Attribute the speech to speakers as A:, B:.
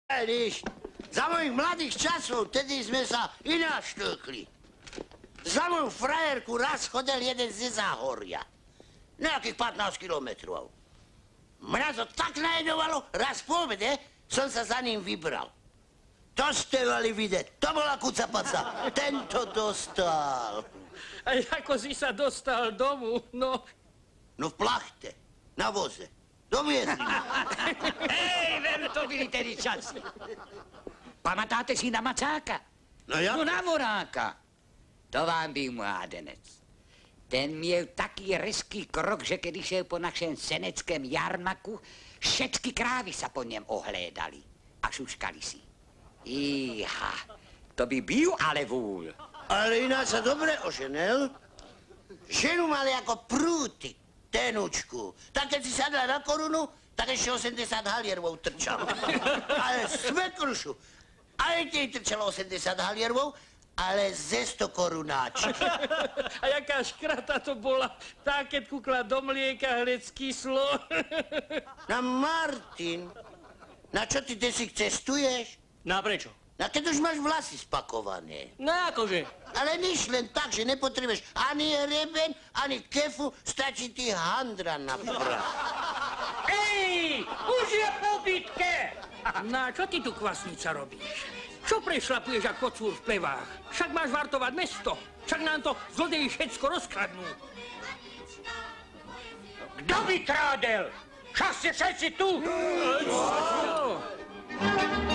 A: Víš, za mojich mladých časov, tedy sme sa ináč tlkli. Za moju frajerku raz chodil jeden ze Záhoria. Nejakých 15 kilometrov. Mňa to tak najedovalo, raz po obede som sa za ním vybral. To ste mali vidieť, to bola kucapaca. Tento dostal.
B: A ako si sa dostal domu, no?
A: No v plachte, na voze. Doviezli ma.
C: Hej, veru, to byli tedy časy. Pamatáte si na Macáka?
A: No ja?
C: No na Moráka. To vám byl mládenec. Ten měl taký rezký krok, že když šel po našem seneckém jarmaku, všetky krávy sa po něm ohlédali a šuškali si. Iha, to by byl ale vůl.
A: Ale ináč sa dobre oženil. Ženu mali ako prúty, tenučku. Tak keď si sadla na korunu, tak ešte 80 haliervov trčalo. Ale svekrušu, aj tej trčalo 80 haliervov, ale ze 100 korunáčik.
B: A jaká škrata to bola, tá, keď kúkla do mlieka hned skyslo.
A: Na Martin, na čo ty desi cestuješ?
B: No a prečo?
A: Na keď už máš vlasy spakované.
B: No akože?
A: Ale nič len tak, že nepotrebuješ ani hreben, ani kefu, stačí ti handra na prach.
B: Ej, už je po bitke! Na čo ty tu kvasnica robíš? Čo prešlapuješ ako kocúr v plevách? Však máš vartovať mesto. Však nám to zlodeji všetko rozkradnú.
C: Kdo by krádel? Však ste všetci tu!
B: Čo?